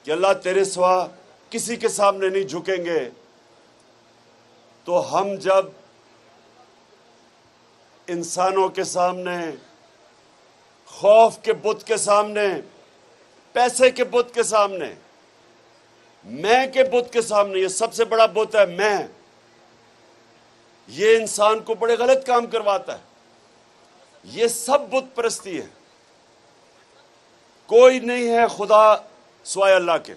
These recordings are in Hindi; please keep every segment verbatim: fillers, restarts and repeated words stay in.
कि अल्लाह तेरे सिवा किसी के सामने नहीं झुकेंगे, तो हम जब इंसानों के सामने, खौफ के बुत के सामने, पैसे के बुत के सामने, मैं के बुत के सामने, ये सबसे बड़ा बुत है मैं, ये इंसान को बड़े गलत काम करवाता है। ये सब बुत परस्ती है। कोई नहीं है खुदा सिवाय अल्लाह के।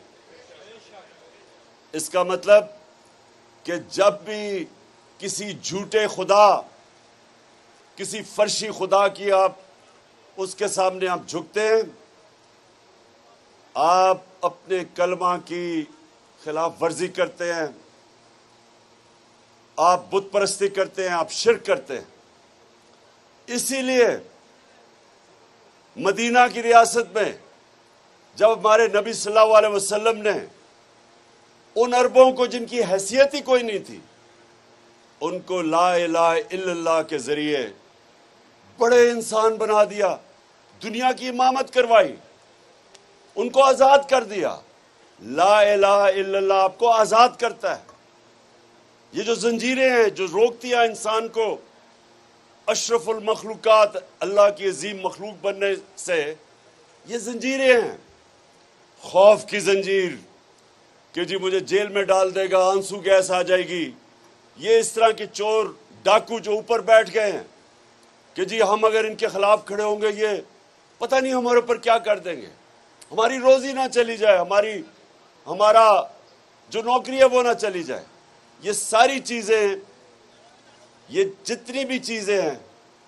इसका मतलब कि जब भी किसी झूठे खुदा, किसी फर्शी खुदा की आप उसके सामने आप झुकते हैं, आप अपने कलमा की खिलाफ वर्जी करते हैं, आप बुत परस्ती करते हैं, आप शिर्क करते हैं। इसीलिए मदीना की रियासत में जब हमारे नबी सल्लल्लाहु अलैहि वसल्लम ने उन अरबों को जिनकी हैसियत ही कोई नहीं थी, उनको ला इलाहा इल्लल्लाह के जरिए बड़े इंसान बना दिया, दुनिया की इमामत करवाई, उनको आजाद कर दिया। ला इलाहा इल्लल्लाह आपको आजाद करता है। ये जो जंजीरें हैं जो रोकती है इंसान को अशरफुल मखलूकात, अल्लाह की अजीम मखलूक बनने से, ये जंजीरें हैं। खौफ की जंजीर कि जी मुझे जेल में डाल देगा, आंसू गैस आ जाएगी। ये इस तरह के चोर डाकू जो ऊपर बैठ गए हैं कि जी हम अगर इनके खिलाफ खड़े होंगे ये पता नहीं हमारे ऊपर क्या कर देंगे, हमारी रोजी ना चली जाए, हमारी हमारा जो नौकरी है वो ना चली जाए। ये सारी चीजें, ये जितनी भी चीजें हैं,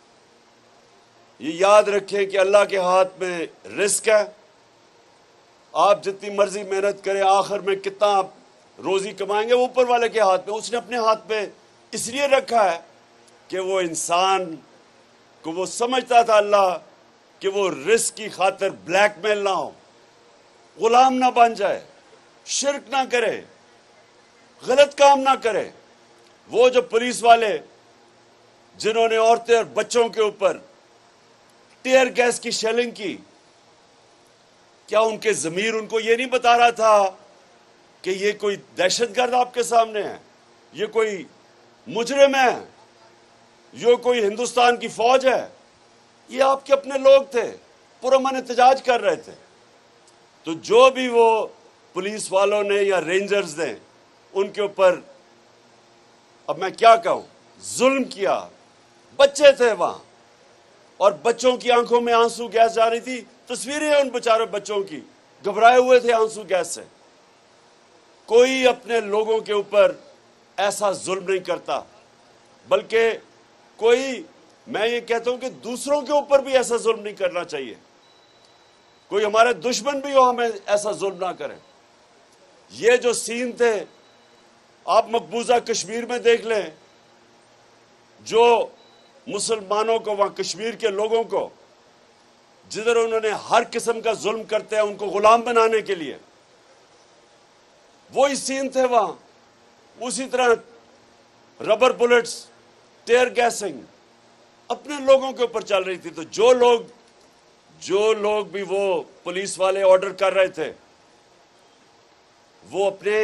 ये याद रखें कि अल्लाह के हाथ में रिस्क है। आप जितनी मर्जी मेहनत करें, आखिर में कितना आप रोजी कमाएंगे वो ऊपर वाले के हाथ में। उसने अपने हाथ में इसलिए रखा है कि वो इंसान को वो समझता था अल्लाह कि वो रिस्क की खातिर ब्लैकमेल ना हो, गुलाम ना बन जाए, शिर्क ना करे, गलत काम ना करे। वो जो पुलिस वाले जिन्होंने औरतें और बच्चों के ऊपर टीयर गैस की शेलिंग की, क्या उनके जमीर उनको ये नहीं बता रहा था कि ये कोई दहशतगर्द आपके सामने है, ये कोई मुजरिम है, ये कोई हिंदुस्तान की फौज है? ये आपके अपने लोग थे, पुरअमन एहतजाज कर रहे थे। तो जो भी वो पुलिस वालों ने या रेंजर्स ने उनके ऊपर, अब मैं क्या कहूं, जुल्म किया। बच्चे थे वहां और बच्चों की आंखों में आंसू गैस जा रही थी। तस्वीरें उन बेचारों बच्चों की, घबराए हुए थे आंसू गैस से। कोई अपने लोगों के ऊपर ऐसा जुल्म नहीं करता, बल्कि कोई, मैं ये कहता हूं कि दूसरों के ऊपर भी ऐसा जुल्म नहीं करना चाहिए। कोई हमारे दुश्मन भी हो, हमें ऐसा जुल्म ना करें। ये जो सीन थे आप मकबूजा कश्मीर में देख लें, जो मुसलमानों को, वहां कश्मीर के लोगों को, जिधर उन्होंने हर किस्म का जुल्म करते हैं उनको गुलाम बनाने के लिए, वही सीन थे वहां। उसी तरह रबर बुलेट्स, टेयर गैसिंग अपने लोगों के ऊपर चल रही थी। तो जो लोग जो लोग भी वो पुलिस वाले ऑर्डर कर रहे थे, वो अपने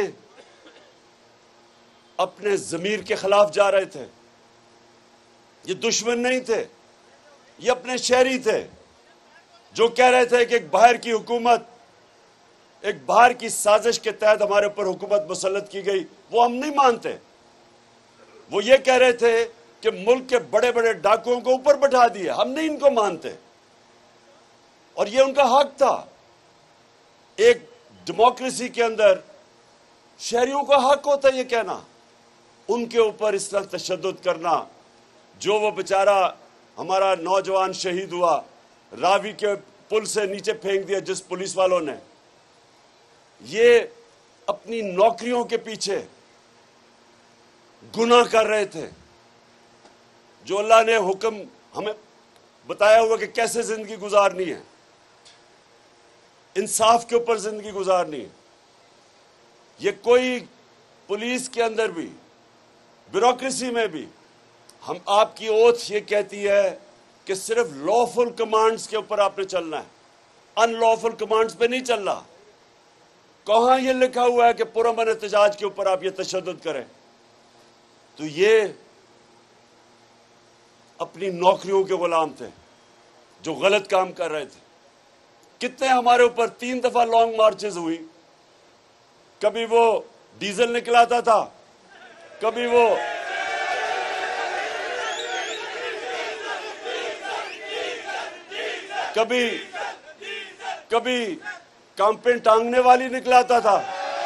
अपने जमीर के खिलाफ जा रहे थे। ये दुश्मन नहीं थे, ये अपने शहरी थे जो कह रहे थे कि एक बाहर की हुकूमत, एक बाहर की साजिश के तहत हमारे ऊपर हुकूमत मुसल्लत की गई, वो हम नहीं मानते। वो ये कह रहे थे कि मुल्क के बड़े बड़े डाकुओं को ऊपर बैठा दिए, हम नहीं इनको मानते। और ये उनका हक था। एक डेमोक्रेसी के अंदर शहरियों का हक होता है ये कहना, उनके ऊपर इस तरह तशद्दुद करना। जो वो बेचारा हमारा नौजवान शहीद हुआ, रावी के पुल से नीचे फेंक दिया जिस पुलिस वालों ने, ये अपनी नौकरियों के पीछे गुनाह कर रहे थे। जो अल्लाह ने हुक्म हमें बताया हुआ कि कैसे जिंदगी गुजारनी है, इंसाफ के ऊपर जिंदगी गुजारनी है। ये कोई पुलिस के अंदर भी, ब्यूरोक्रेसी में भी, हम आपकी ओथ ये कहती है कि सिर्फ लॉफुल कमांड्स के ऊपर आपने चलना है, अनलॉफुल कमांड्स पे नहीं चलना। कहां यह लिखा हुआ है कि पुरअमन एहतजाज के ऊपर आप ये तशद्दुद करें? तो ये अपनी नौकरियों के गुलाम थे जो गलत काम कर रहे थे। कितने हमारे ऊपर तीन दफा लॉन्ग मार्चेस हुई, कभी वो डीजल निकलाता था, कभी वो कभी कभी कांपेन टांगने वाली निकलाता था।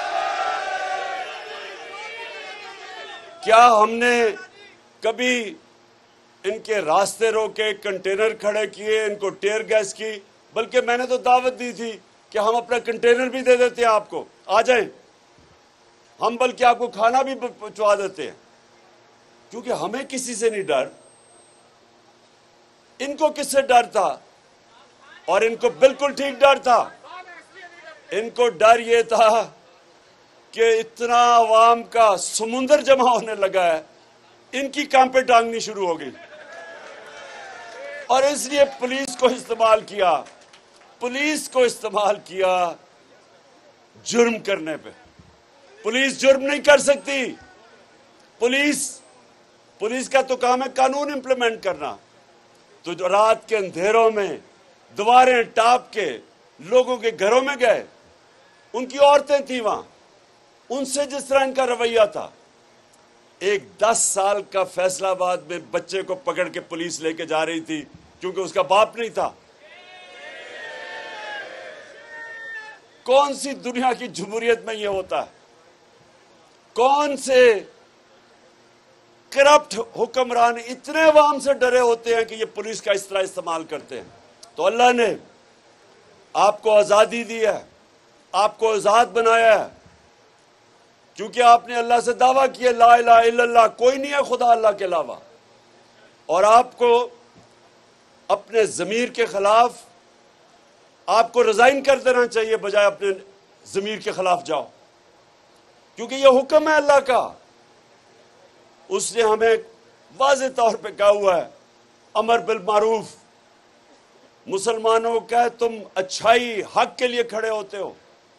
क्या हमने कभी इनके रास्ते रोके, कंटेनर खड़े किए, इनको टेयर गैस की? बल्कि मैंने तो दावत दी थी कि हम अपना कंटेनर भी दे देते हैं आपको, आ जाएं, हम बल्कि आपको खाना भी पहुंचा देते हैं, क्योंकि हमें किसी से नहीं डर। इनको किससे डर था? और इनको बिल्कुल ठीक डर था। इनको डर यह था कि इतना आवाम का समुंदर जमा होने लगा है, इनकी कांपे टांगनी शुरू हो गई, और इसलिए पुलिस को इस्तेमाल किया, पुलिस को इस्तेमाल किया जुर्म करने पे। पुलिस जुर्म नहीं कर सकती। पुलिस पुलिस का तो काम है कानून इंप्लीमेंट करना। तो जो रात के अंधेरों में दीवारें टाप के लोगों के घरों में गए, उनकी औरतें थी वहां, उनसे जिस तरह इनका रवैया था, एक दस साल का फैसलाबाद में बच्चे को पकड़ के पुलिस लेके जा रही थी क्योंकि उसका बाप नहीं था। कौन सी दुनिया की जमहूरियत में यह होता है? कौन से करप्ट हुक्मरान इतने अवाम से डरे होते हैं कि ये पुलिस का इस तरह इस्तेमाल करते हैं? तो अल्लाह ने आपको आजादी दी है, आपको आजाद बनाया है, क्योंकि आपने अल्लाह से दावा किया ला इलाहा इल्लल्लाह, कोई नहीं है खुदा अल्लाह के अलावा। और आपको अपने ज़मीर के खिलाफ आपको रिजाइन कर देना चाहिए, बजाय अपने ज़मीर के खिलाफ जाओ, क्योंकि यह हुक्म है अल्लाह का। उसने हमें वाज़ेह तौर पे कहा हुआ है, अमर बिल मारूफ, मुसलमानों को कहे तुम अच्छाई हक के लिए खड़े होते हो,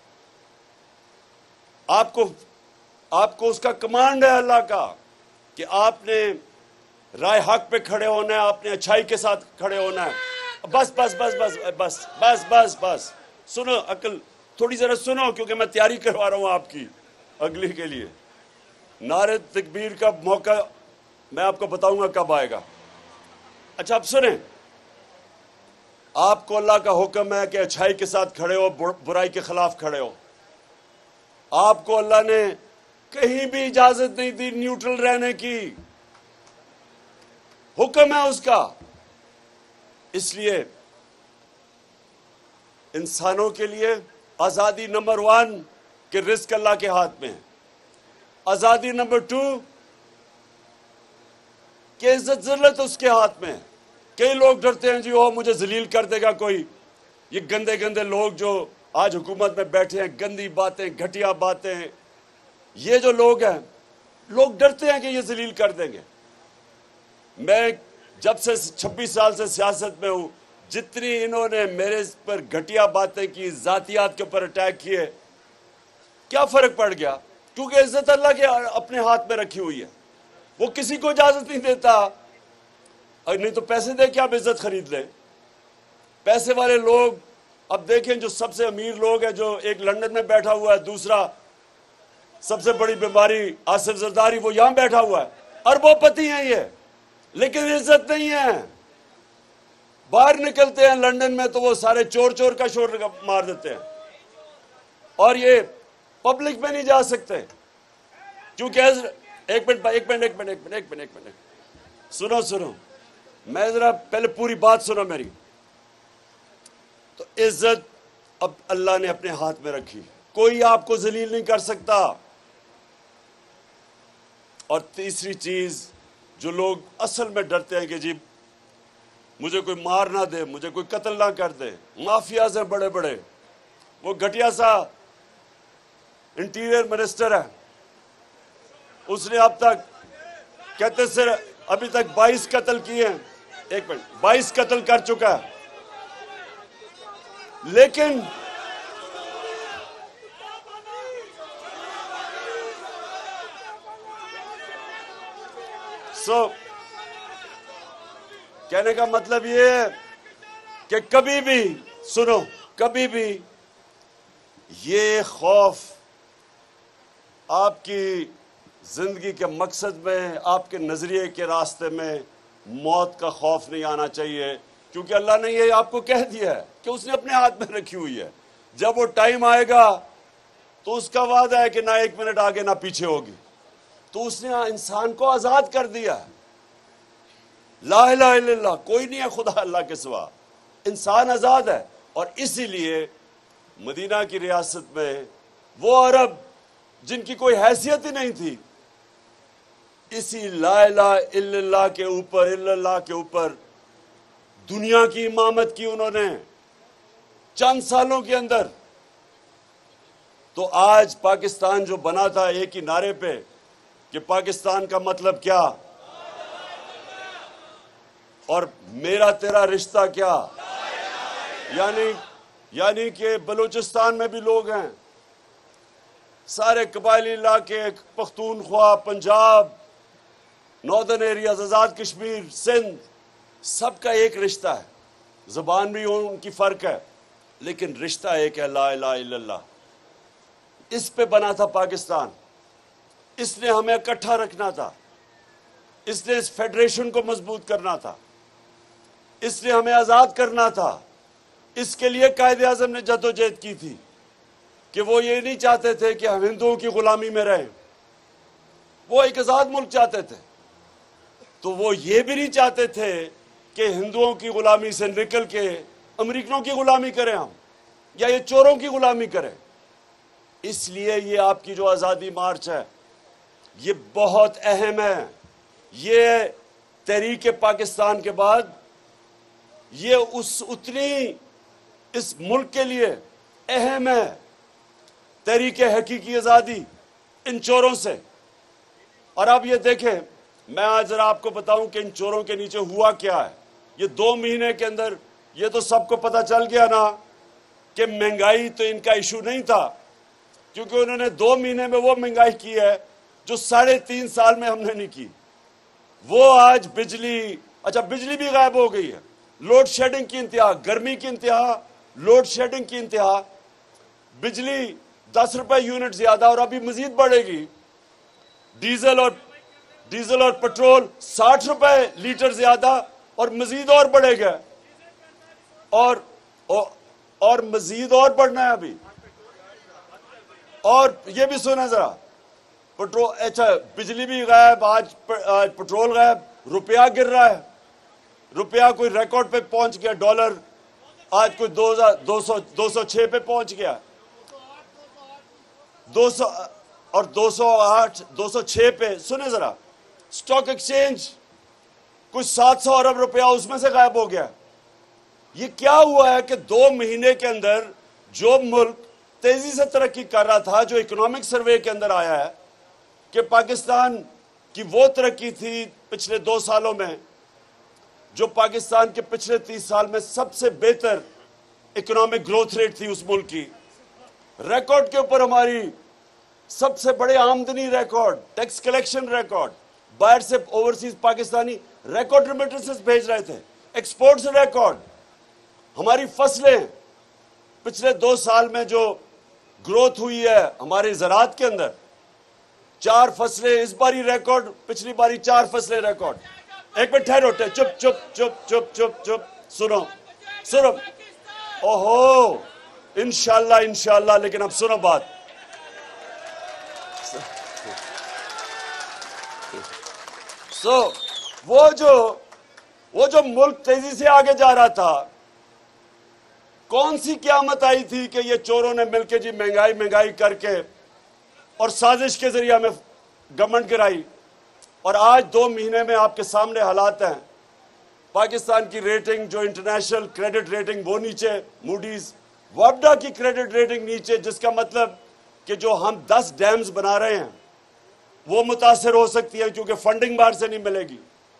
आपको आपको उसका कमांड है अल्लाह का कि आपने राय हक पे खड़े होना है, आपने अच्छाई के साथ खड़े होना है। बस बस बस बस बस बस बस बस सुनो, अकल थोड़ी जरा सुनो, क्योंकि मैं तैयारी करवा रहा हूं आपकी अगली के लिए। नारे तकबीर का मौका मैं आपको बताऊंगा कब आएगा। अच्छा, अब सुने, आपको अल्लाह का हुक्म है कि अच्छाई के साथ खड़े हो, बुराई के खिलाफ खड़े हो। आपको अल्लाह ने कहीं भी इजाजत नहीं दी न्यूट्रल रहने की, हुक्म है उसका। इसलिए इंसानों के लिए आजादी नंबर वन कि रिस्क अल्लाह के हाथ में है। आजादी नंबर टू कि इज्जत जिल्लत उसके हाथ में है। कई लोग डरते हैं जी ओ मुझे जलील कर देगा कोई। ये गंदे गंदे लोग जो आज हुकूमत में बैठे हैं, गंदी बातें, घटिया बातें, ये जो लोग हैं, लोग डरते हैं कि ये जलील कर देंगे। मैं जब से छब्बीस साल से सियासत में हूं, जितनी इन्होंने मेरे पर घटिया बातें की, जातियात के ऊपर अटैक किए, क्या फर्क पड़ गया? क्योंकि इज्जत अल्लाह के अपने हाथ में रखी हुई है, वो किसी को इजाजत नहीं देता। और नहीं तो पैसे दे के आप इज्जत खरीद लें। पैसे वाले लोग, अब देखें जो सबसे अमीर लोग हैं, जो एक लंदन में बैठा हुआ है, दूसरा सबसे बड़ी बीमारी आसिफ जरदारी, वो यहां बैठा हुआ है, अरबोपति हैं ये, लेकिन इज्जत नहीं है। बाहर निकलते हैं लंदन में तो वो सारे चोर चोर का शोर मार देते हैं, और ये पब्लिक में नहीं जा सकते क्योंकि एक मिनट एक मिनट एक मिनट एक मिनट एक मिनट एक मिनट सुनो सुनो, मैं जरा पहले पूरी बात सुनो मेरी। तो इज्जत अब अल्लाह ने अपने हाथ में रखी, कोई आपको जलील नहीं कर सकता। और तीसरी चीज, जो लोग असल में डरते हैं कि जी मुझे कोई मार ना दे, मुझे कोई कत्ल ना कर दे, माफियाज हैं बड़े बड़े, वो घटिया सा इंटीरियर मिनिस्टर है, उसने अब तक कहते सर अभी तक बाईस कत्ल किए हैं, एक मिनट बाईस कत्ल कर चुका है, लेकिन सो so, कहने का मतलब ये है कि कभी भी सुनो, कभी भी ये खौफ आपकी जिंदगी के मकसद में, आपके नजरिए के रास्ते में मौत का खौफ नहीं आना चाहिए, क्योंकि अल्लाह ने ये आपको कह दिया है कि उसने अपने हाथ में रखी हुई है। जब वो टाइम आएगा तो उसका वादा है कि ना एक मिनट आगे ना पीछे होगी। तो उसने इंसान को आजाद कर दिया। ला इलाहा इल्लल्लाह, कोई नहीं है खुदा अल्लाह के सिवा, इंसान आजाद है। और इसीलिए मदीना की रियासत में वो अरब जिनकी कोई हैसियत ही नहीं थी, इसी ला इलाहा इल्लल्लाह के ऊपर, इल्लल्लाह के ऊपर दुनिया की इमामत की उन्होंने चंद सालों के अंदर। तो आज पाकिस्तान जो बना था एक ही नारे पे कि पाकिस्तान का मतलब क्या और मेरा तेरा रिश्ता क्या, यानी यानी कि बलूचिस्तान में भी लोग हैं, सारे कबायली इलाके, पख्तूनख्वा, पंजाब, नॉर्दर्न एरियाज, आजाद कश्मीर, सिंध, सबका एक रिश्ता है। जुबान भी उनकी फर्क है, लेकिन रिश्ता एक है, ला इलाहा इल्लल्लाह। इस पे बना था पाकिस्तान। इसने हमें इकट्ठा रखना था, इसने इस फेडरेशन को मजबूत करना था, इसने हमें आजाद करना था। इसके लिए कायदे आजम ने जद्दोजहद की थी कि वो ये नहीं चाहते थे कि हम हिंदुओं की गुलामी में रहें, वो एक आजाद मुल्क चाहते थे। तो वो ये भी नहीं चाहते थे कि हिंदुओं की गुलामी से निकल के अमेरिकनों की गुलामी करें हम, या ये चोरों की गुलामी करें। इसलिए ये आपकी जो आज़ादी मार्च है ये बहुत अहम है। ये तहरीक पाकिस्तान के बाद ये उस उतनी इस मुल्क के लिए अहम है, तहरीक हकीकी आज़ादी इन चोरों से। और अब ये देखें, मैं आज जरा आपको बताऊं कि इन चोरों के नीचे हुआ क्या है। ये दो महीने के अंदर ये तो सबको पता चल गया ना कि महंगाई तो इनका इशू नहीं था, क्योंकि उन्होंने दो महीने में वो महंगाई की है जो साढ़े तीन साल में हमने नहीं की। वो आज बिजली, अच्छा बिजली भी गायब हो गई है, लोड शेडिंग की इंतहा, गर्मी की इंतहा, लोड शेडिंग की इंतहा, बिजली दस रुपए यूनिट ज्यादा और अभी मजीद बढ़ेगी। डीजल और डीजल और पेट्रोल साठ रुपए लीटर ज्यादा और मजीद और बढ़ेगा, और और, और मजीद और बढ़ना है अभी। और ये भी सुना जरा, पेट्रोल, अच्छा बिजली भी गायब, आज, आज पेट्रोल गायब, रुपया गिर रहा है, रुपया कोई रिकॉर्ड पे पहुंच गया, डॉलर आज कोई दो हजार दो सौ दो सौ छह पे पहुंच गया, दो सौ और दो सौ आठ दो सौ छह पे। सुने जरा, स्टॉक एक्सचेंज कुछ सात सौ अरब रुपया उसमें से गायब हो गया। ये क्या हुआ है कि दो महीने के अंदर जो मुल्क तेजी से तरक्की कर रहा था, जो इकोनॉमिक सर्वे के अंदर आया है कि पाकिस्तान की वो तरक्की थी पिछले दो सालों में जो पाकिस्तान के पिछले तीस साल में सबसे बेहतर इकोनॉमिक ग्रोथ रेट थी उस मुल्क की, रिकॉर्ड के ऊपर हमारी सबसे बड़े आमदनी रिकॉर्ड, टैक्स कलेक्शन रिकॉर्ड, बाहर से ओवरसीज पाकिस्तानी रिकॉर्ड रेमिटेंसेस भेज रहे थे, एक्सपोर्ट्स रिकॉर्ड, हमारी फसलें पिछले दो साल में जो ग्रोथ हुई है हमारे ज़राअत के अंदर, चार फसलें इस बारी रिकॉर्ड, पिछली बारी चार फसलें रिकॉर्ड। एक मिनट ठहरो, चुप चुप चुप चुप चुप चुप सुनो सुनो, ओहो इंशाल्लाह इंशाल्लाह, लेकिन अब सुनो बात। सो so, वो जो वो जो मुल्क तेजी से आगे जा रहा था, कौन सी क़यामत आई थी कि ये चोरों ने मिलकर जी महंगाई महंगाई करके और साजिश के जरिए हमें गवर्नमेंट गिराई। और आज दो महीने में आपके सामने हालात हैं, पाकिस्तान की रेटिंग जो इंटरनेशनल क्रेडिट रेटिंग वो नीचे, मूडीज, वापडा की क्रेडिट रेटिंग नीचे, जिसका मतलब कि जो हम दस डैम्स बना रहे हैं वो मुतासर हो सकती है क्योंकि फंडिंग बाहर से नहीं मिलेगी।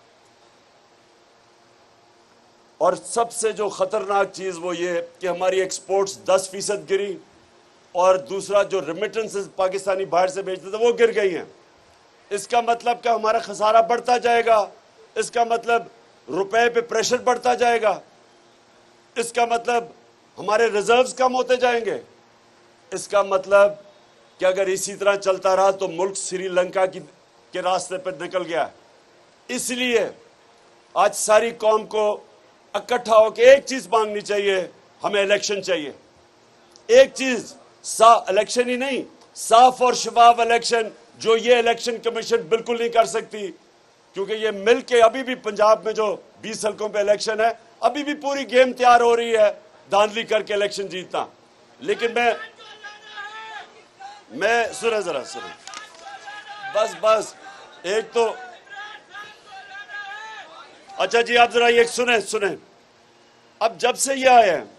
और सबसे जो खतरनाक चीज वो ये कि हमारी एक्सपोर्ट्स दस फीसद गिरी, और दूसरा जो रेमिटेंसेस पाकिस्तानी बाहर से भेजते थे वो गिर गई हैं। इसका मतलब क्या हमारा खसारा बढ़ता जाएगा, इसका मतलब रुपए पे प्रेशर बढ़ता जाएगा, इसका मतलब हमारे रिजर्व्स कम होते जाएंगे, इसका मतलब कि अगर इसी तरह चलता रहा तो मुल्क श्रीलंका की के रास्ते पर निकल गया। इसलिए आज सारी कौम को इकट्ठा होकर एक चीज मांगनी चाहिए, हमें इलेक्शन चाहिए। एक चीज, सा इलेक्शन ही नहीं, साफ और शफाफ इलेक्शन, जो ये इलेक्शन कमीशन बिल्कुल नहीं कर सकती, क्योंकि ये मिल के अभी भी पंजाब में जो बीस हल्कों पे इलेक्शन है, अभी भी पूरी गेम तैयार हो रही है धांधली करके इलेक्शन जीतना। लेकिन मैं मैं सुने जरा सुने बस बस एक तो अच्छा जी, आप जरा ये सुने सुने अब जब से ये आए हैं,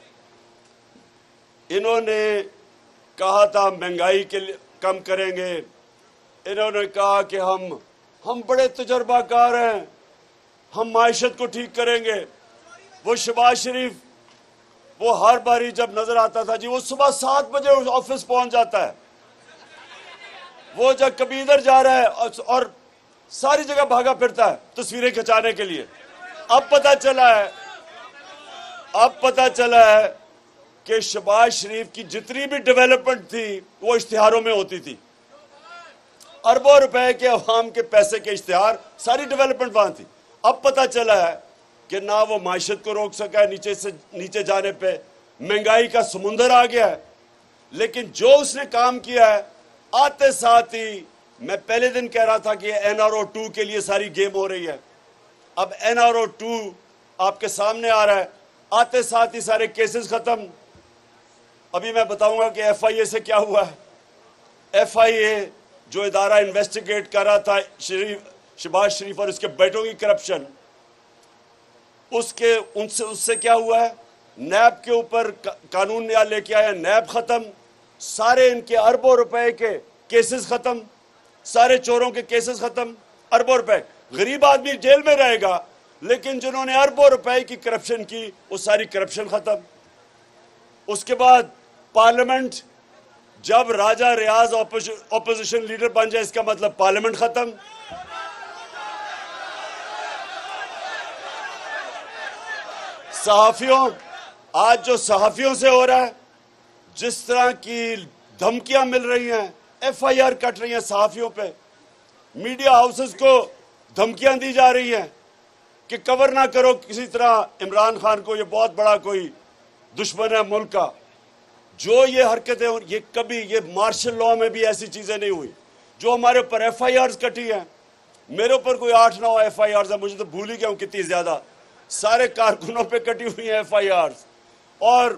इन्होंने कहा था महंगाई के लिए कम करेंगे, इन्होंने कहा कि हम हम बड़े तजर्बाकार हैं, हम माइशत को ठीक करेंगे। वो शहबाज शरीफ, वो हर बारी जब नजर आता था जी, वो सुबह सात बजे ऑफिस पहुंच जाता है, वो जब कभी इधर जा रहा है और, और सारी जगह भागा फिरता है तस्वीरें खिंचाने के लिए। अब पता चला है अब पता चला है कि शहबाज शरीफ की जितनी भी डेवलपमेंट थी वो इश्तिहारों में होती थी। अरबों रुपए के अवाम के पैसे के इश्तिहार, सारी डेवलपमेंट वहां थी। अब पता चला है कि ना वो माइशत को रोक सका है, नीचे से नीचे जाने पे महंगाई का समुंदर आ गया है। लेकिन जो उसने काम किया है, आते साथ ही मैं पहले दिन कह रहा था कि एन आर ओ टू के लिए सारी गेम हो रही है। अब एन आर ओ टू आपके सामने आ रहा है, आते साथ ही सारे केसेस खत्म। अभी मैं बताऊंगा कि एफ आई ए से क्या हुआ है। एफ आई ए जो इदारा इन्वेस्टिगेट कर रहा था शरीफ शहबाज शरीफ और उसके बेटों की करप्शन, उसके उनसे उससे क्या हुआ है, नैब के ऊपर का, कानून नया लेके आया, नैब खत्म, सारे इनके अरबों रुपए के केसेस खत्म, सारे चोरों के केसेस खत्म, अरबों रुपए। गरीब आदमी जेल में रहेगा, लेकिन जिन्होंने अरबों रुपए की करप्शन की वो सारी करप्शन खत्म। उसके बाद पार्लियामेंट, जब राजा रियाज ऑपोजिशन लीडर बन जाए, इसका मतलब पार्लियामेंट खत्म। सहाफियों, आज जो सहाफियों से हो रहा है, जिस तरह की धमकियां मिल रही हैं, एफ आई आर कट रही हैं सहाफियों पे, मीडिया हाउसेस को धमकियां दी जा रही हैं कि कवर ना करो किसी तरह इमरान खान को, ये बहुत बड़ा कोई दुश्मन है मुल्क का। जो ये हरकतें, ये कभी, ये मार्शल लॉ में भी ऐसी चीजें नहीं हुई। जो हमारे ऊपर एफ आई आर कटी हैं, मेरे ऊपर कोई आठ नौ एफ आई आर है, मुझे तो भूल ही गया हूं कितनी ज्यादा, सारे कारकुनों पे कटी हुई हैं एफ आई आर। और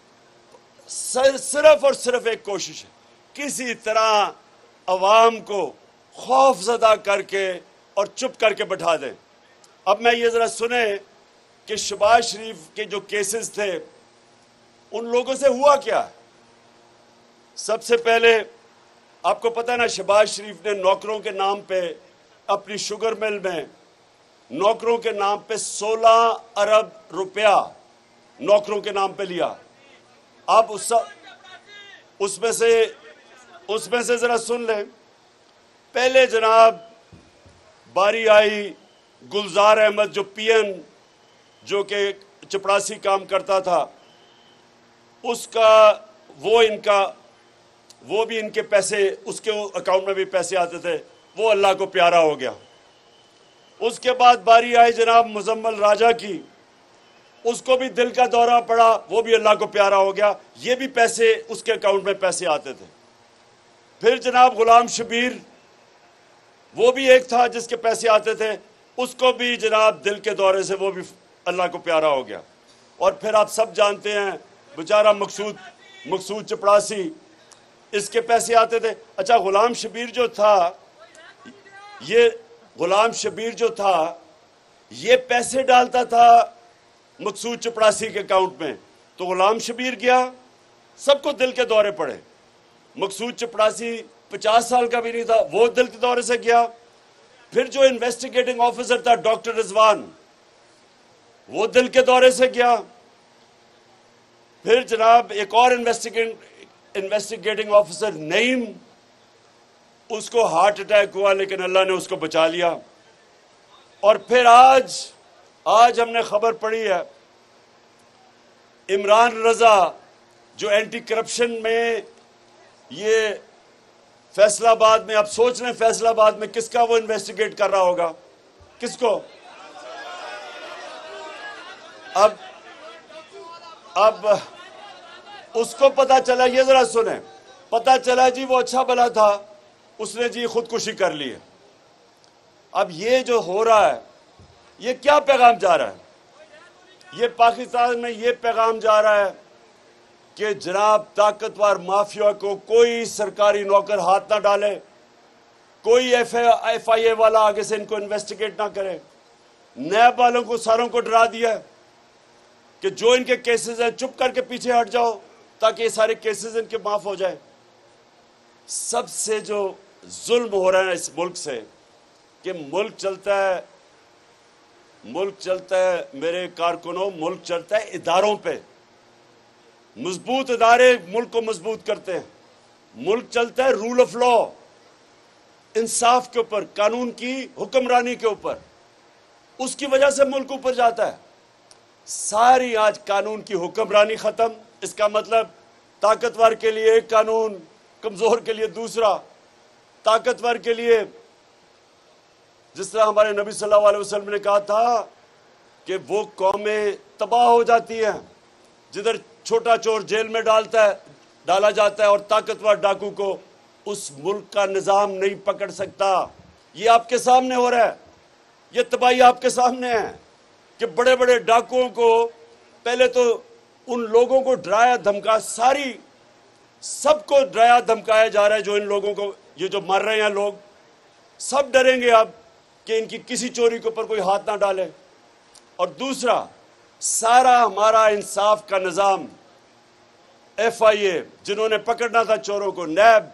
सिर्फ और सिर्फ एक कोशिश है, किसी तरह अवाम को खौफजदा करके और चुप करके बैठा दें। अब मैं ये जरा सुने कि शहबाज शरीफ के जो केसेस थे, उन लोगों से हुआ क्या। सबसे पहले आपको पता है ना, शहबाज शरीफ ने नौकरों के नाम पे अपनी शुगर मिल में नौकरों के नाम पे सोलह अरब रुपया नौकरों के नाम पे लिया। अब उस उसमें से उसमें से जरा सुन लें। पहले जनाब बारी आई गुलजार अहमद, जो पी एन, जो कि चपरासी काम करता था, उसका वो इनका वो भी इनके पैसे, उसके अकाउंट में भी पैसे आते थे, वो अल्लाह को प्यारा हो गया। उसके बाद बारी आई जनाब मुजम्मल राजा की, उसको भी दिल का दौरा पड़ा, वो भी अल्लाह को प्यारा हो गया, ये भी पैसे उसके अकाउंट में पैसे आते थे। फिर जनाब गुलाम शबीर, वो भी एक था जिसके पैसे आते थे, उसको भी जनाब दिल के दौरे से वो भी अल्लाह को प्यारा हो गया। और फिर आप सब जानते हैं बेचारा मकसूद मकसूद चपड़ासी, इसके पैसे आते थे। अच्छा, गुलाम शबीर जो था, ये गुलाम शबीर जो था ये पैसे डालता था मकसूद चपड़ासी के अकाउंट में, तो गुलाम शबीर गया, सबको दिल के दौरे पड़े। मकसूद चपड़ासी पचास साल का भी नहीं था, वो दिल के दौरे से गया। फिर जो इन्वेस्टिगेटिंग ऑफिसर था डॉक्टर रिजवान, वो दिल के दौरे से गया। फिर जनाब एक और इन्वेस्टिगेट इन्वेस्टिगेटिंग ऑफिसर नईम, उसको हार्ट अटैक हुआ, लेकिन अल्लाह ने उसको बचा लिया। और फिर आज आज हमने खबर पढ़ी है, इमरान रजा जो एंटी करप्शन में, ये फैसलाबाद में, आप सोच रहे हैं फैसलाबाद में किसका वो इन्वेस्टिगेट कर रहा होगा, किसको? अब अब उसको पता चला, ये जरा सुने, पता चला जी वो अच्छा भला था, उसने जी खुदकुशी कर ली है। अब ये जो हो रहा है, ये क्या पैगाम जा रहा है? ये पाकिस्तान में ये पैगाम जा रहा है कि जनाब ताकतवर माफिया को कोई सरकारी नौकर हाथ ना डाले, कोई एफ आई ए वाला आगे से इनको इन्वेस्टिगेट ना करे। नैब वालों को सारों को डरा दिया कि जो इनके केसेस हैं चुप करके पीछे हट जाओ ताकि ये सारे केसेस इनके माफ हो जाए। सबसे जो जुल्म हो रहा है इस मुल्क से, कि मुल्क चलता है मुल्क चलता है मेरे कारकुनों, मुल्क चलता है इदारों पे। मजबूत इदारे मुल्क को मजबूत करते हैं। मुल्क चलता है रूल ऑफ लॉ, इंसाफ के ऊपर, कानून की हुक्मरानी के ऊपर। उसकी वजह से मुल्क ऊपर जाता है। सारी आज कानून की हुक्मरानी खत्म। इसका मतलब ताकतवर के लिए एक कानून, कमजोर के लिए दूसरा। ताकतवर के लिए जिस तरह हमारे नबी सल्लल्लाहु अलैहि वसल्लम ने कहा था कि वो कौमें तबाह हो जाती हैं जिधर छोटा चोर जेल में डालता है डाला जाता है और ताकतवर डाकू को उस मुल्क का निजाम नहीं पकड़ सकता। ये आपके सामने हो रहा है, ये तबाही आपके सामने है कि बड़े बड़े डाकुओं को पहले तो उन लोगों को डराया धमका, सारी सबको डराया धमकाया जा रहा है। जो इन लोगों को, ये जो मर रहे हैं लोग, सब डरेंगे अब कि इनकी किसी चोरी के ऊपर कोई हाथ ना डाले। और दूसरा, सारा हमारा इंसाफ का निजाम, एफ आई ए जिन्होंने पकड़ना था चोरों को, नैब,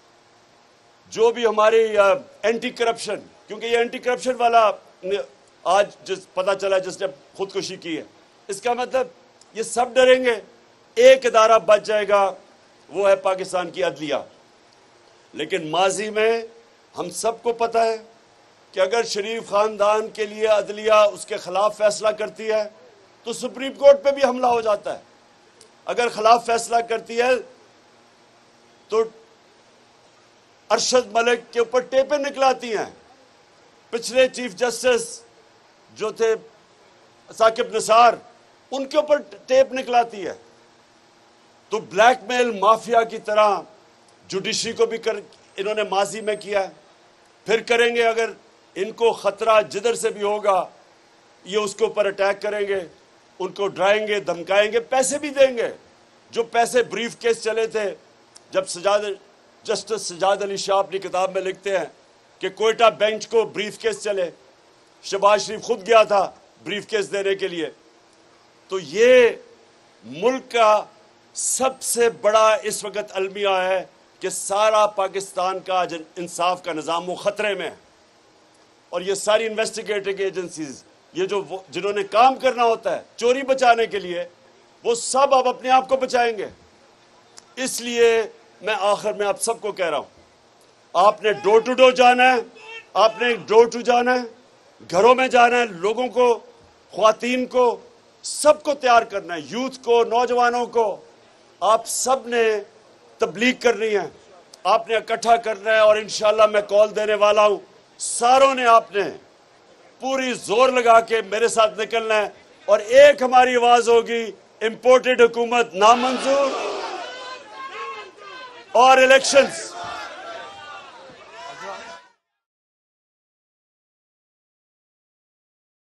जो भी हमारी एंटी करप्शन, क्योंकि ये एंटी करप्शन वाला आज जिस पता चला जिसने खुदकुशी की है, इसका मतलब ये सब डरेंगे। एक इदारा बच जाएगा, वो है पाकिस्तान की अदलिया। लेकिन माजी में हम सबको पता है कि अगर शरीफ खानदान के लिए अदलिया उसके खिलाफ फैसला करती है तो सुप्रीम कोर्ट पे भी हमला हो जाता है। अगर खिलाफ फैसला करती है तो अरशद मलिक के ऊपर टेपें निकलाती हैं। पिछले चीफ जस्टिस जो थे साकिब निसार, उनके ऊपर टेप निकलाती है। तो ब्लैकमेल माफिया की तरह जुडिशरी को भी कर इन्होंने माजी में किया है, फिर करेंगे। अगर इनको खतरा जिधर से भी होगा ये उसके ऊपर अटैक करेंगे, उनको डराएंगे, धमकाएंगे, पैसे भी देंगे। जो पैसे ब्रीफ केस चले थे, जब सजाद जस्टिस सजाद अली शाह अपनी किताब में लिखते हैं कि कोयटा बेंच को ब्रीफ केस चले, शहबाज शरीफ खुद गया था ब्रीफ केस देने के लिए। तो ये मुल्क का सबसे बड़ा इस वक्त अलमिया है कि सारा पाकिस्तान का इंसाफ का निज़ाम वो खतरे में है। और ये सारी इन्वेस्टिगेटिंग एजेंसीज, ये जो जिन्होंने काम करना होता है चोरी बचाने के लिए, वो सब अब अपने आप को बचाएंगे। इसलिए मैं आखिर में आप सबको कह रहा हूं, आपने डोर टू डोर जाना है, आपने डोर टू जाना है, घरों में जाना है, लोगों को, ख्वातीन को, सबको तैयार करना है, यूथ को, नौजवानों को। आप सब ने तबलीग करनी है, आपने इकट्ठा करना है। और इंशाल्लाह मैं कॉल देने वाला हूं, सारों ने आपने पूरी जोर लगा के मेरे साथ निकलना है। और एक हमारी आवाज होगी, इंपोर्टेड हुकूमत नामंजूर और इलेक्शंस